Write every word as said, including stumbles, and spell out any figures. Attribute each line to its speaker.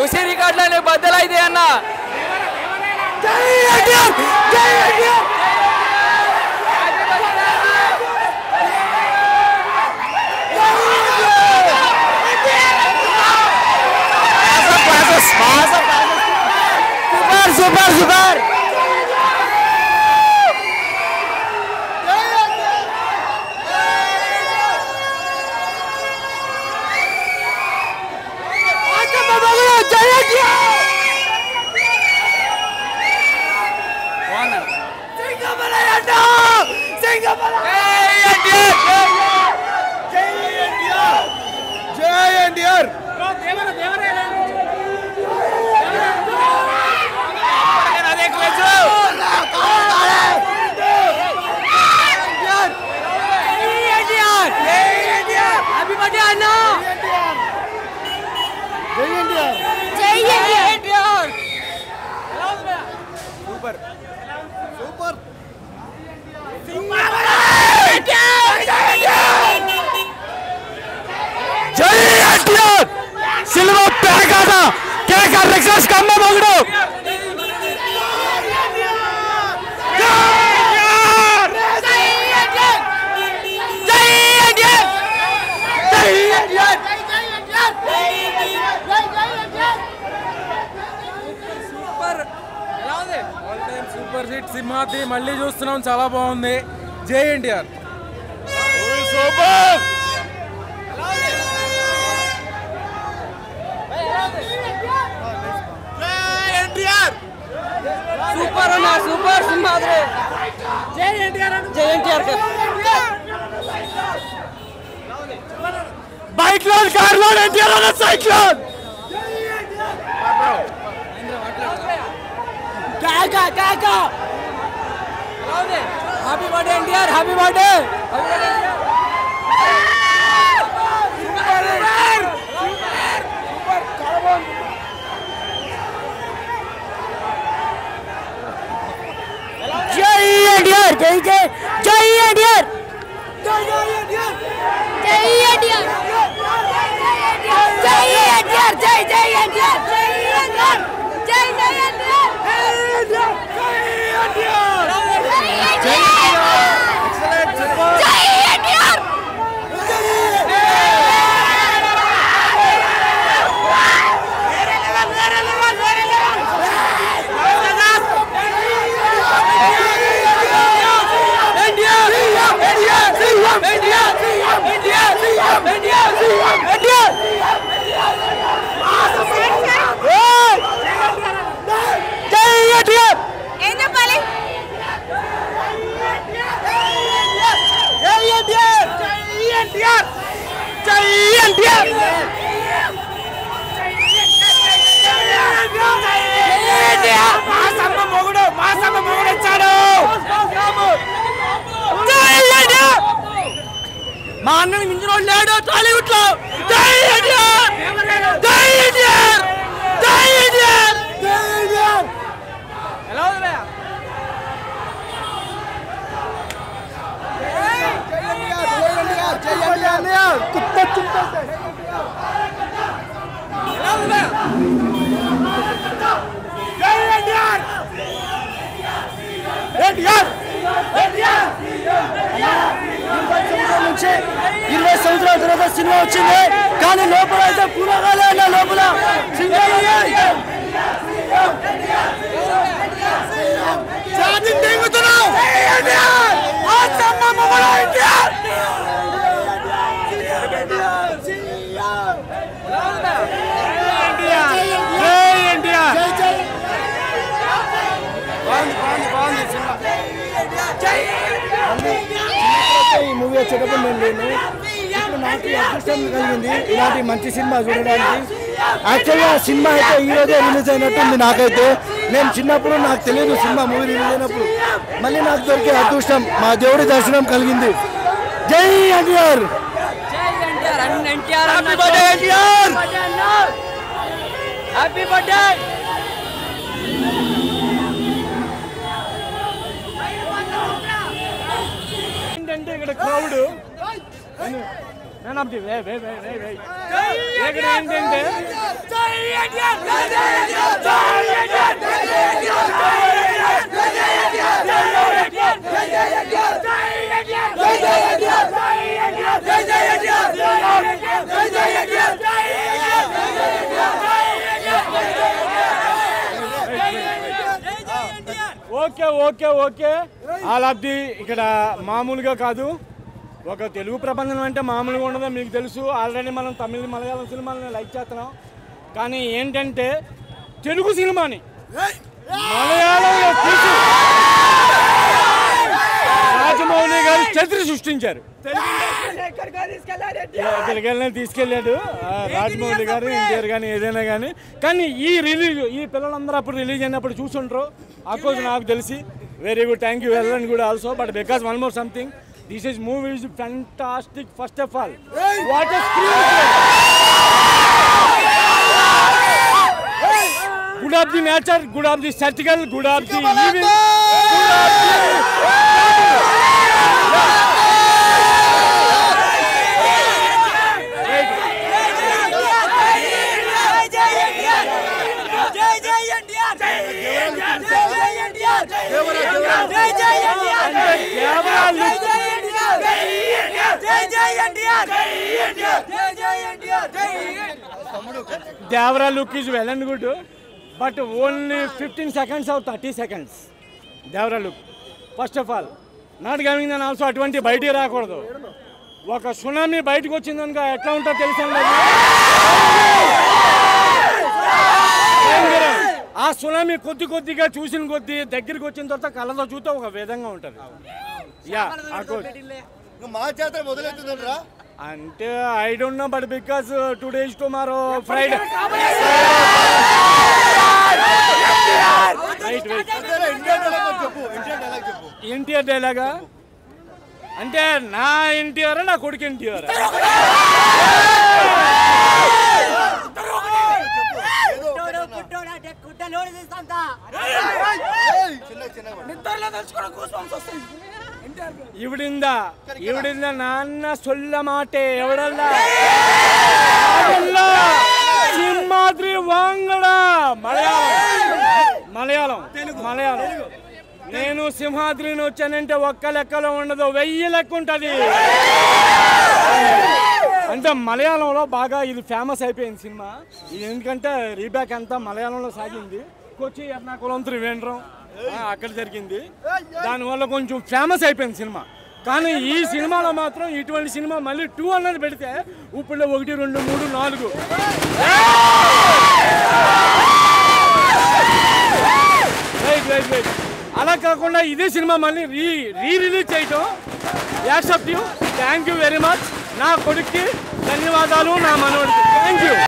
Speaker 1: ఉసి రికార్డులనే బద్దలైతే అన్న.
Speaker 2: Super super cinema పేకాట కేక రిక్షాస్ కమ్మ మగుడు
Speaker 1: సూపర్ సూపర్ హిట్ సింహాతి మళ్ళీ చూస్తున్నాం, చాలా బాగుంది. జై ఎన్టీఆర్. సూపర్ సూపర్ అన్న సూపర్ సింహాద్రి. జై ఎన్టీఆర్ జై NTR.
Speaker 2: Bike loan car loan NTR అన్న సైక్లోన్ కాకా కాకా.
Speaker 1: Happy birthday NTR, happy birthday.
Speaker 2: జై ఎన్టీఆర్ జై జై జై ఎన్టీఆర్
Speaker 3: జై ఎన్టీఆర్ జై ఎన్టీఆర్ జై ఎన్టీఆర్ జై జై ఎన్టీఆర్ జై ఎన్టీఆర్ జై జై ఎన్టీఆర్ జై ఎన్టీఆర్. ఏం చెప్పాలి?
Speaker 2: మా అన్నని మించిన లేడు టాలీవుడ్ లో. జై ఎన్టీఆర్ జై ఎన్టీఆర్ జై ఎన్టీఆర్ జై ఎన్టీఆర్.
Speaker 1: ఎలా ఉంది భయ్యా?
Speaker 2: ఇరవై సంవత్సరాల తర్వాత సినిమా వచ్చింది, కానీ లోపల అయితే కూరగాయలే అన్న. లోపల ఈ మూవీ వచ్చేటప్పుడు నేను లేను. ఇప్పుడు నాకు అదృష్టం కలిగింది ఇలాంటి మంచి సినిమా చూడడానికి. యాక్చువల్గా సినిమా అయితే ఈ రోజే రిలీజ్ అయినట్టుంది నాకైతే. నేను చిన్నప్పుడు నాకు తెలియదు సినిమా మూవీ రిలీజ్ అయినప్పుడు. మళ్ళీ నాకు దొరికే అదృష్టం, మా దేవుడి దర్శనం కలిగింది. జై NTR
Speaker 1: happy birthday NTR, happy birthday.
Speaker 2: ఏంటంటే ఇక్కడ క్రౌడ్ ఇక్కడ ఏంటంటే
Speaker 4: okay okay okay all of the ఇక్కడ మామూలుగా కాదు, ఒక తెలుగు ప్రపంచం అంటే మామూలుగా ఉండదో మీకు తెలుసు. ఆల్రెడీ మనం తమిళ మలయాళం సినిమాలని లైక్ చేస్తున్నాం, కానీ ఏంటంటే తెలుగు సినిమాని మలయాళంలో తీసి రాజమౌళి గారు చరిత్ర సృష్టించారు. ఎక్కడికెళ్ళినా తీసుకెళ్ళాడు రాజమౌళి గారు, ఎన్టీఆర్ కానీ ఏదైనా కానీ. కానీ ఈ రిలీజ్ ఈ పిల్లలందరూ అప్పుడు రిలీజ్ అయినప్పుడు చూసుంటారు. అఫ్కోర్స్ నాకు తెలిసి very good, thank you well and good also. But because one more something, this is movie is fantastic. First of all what a screenplay, good of the nature, good of the satirical, good of the evil, good of Devara look is well and good, but only fifteen seconds or thirty seconds. Devara look. First of all, not giving them also అటువంటి బయటికి రాకూడదు. ఒక tsunami బయటకు వచ్చిందనుక ఎట్లా ఉంటుందో తెలుసండి. ఆ tsunami కొద్ది కొద్దిగా చూసిన కొద్ది దగ్గరికి వచ్చిన తర్వాత కళ్ళతో చూస్తే ఒక విధంగా ఉంటుంది. యా
Speaker 2: మా జాతర మొదలవుతుందంటారా
Speaker 4: అంటే I don't know, but because two days tomorrow Friday NTR డైలాగా అంటే నా ఎన్టీఆర్ నా కొడుకు ఎన్టీఆర్. ఇవిడింద ఇవిడింద నాన్న సొల్ల మాటే ఎవడల్లా సింహాద్రి వాంగడ మలయాళం మలయాళం మలయాళం నేను సింహాద్రిని వచ్చానంటే ఒక్క లెక్కలో ఉండదు, వెయ్యి లెక్క ఉంటుంది. అంటే మలయాళంలో బాగా ఇది ఫేమస్ అయిపోయింది సినిమా. ఇది ఎందుకంటే రీబ్యాక్ అంతా మలయాళంలో సాగింది. కొచ్చి ఎర్నాకుళం త్రివేంద్రం అక్కడ జరిగింది, దానివల్ల కొంచెం ఫేమస్ అయిపోయింది సినిమా. కానీ ఈ సినిమాలో మాత్రం ఇటువంటి సినిమా మళ్ళీ టూ అన్నది పెడితే ఇప్పుడు ఒకటి రెండు మూడు నాలుగు రైట్ రైట్ రైట్ అలా కాకుండా ఇదే సినిమా మళ్ళీ రీ రీ రిలీజ్ చేయటం accept you. Thank you very much. నా కొడుక్కి ధన్యవాదాలు, నా మనోడికి థ్యాంక్ యూ.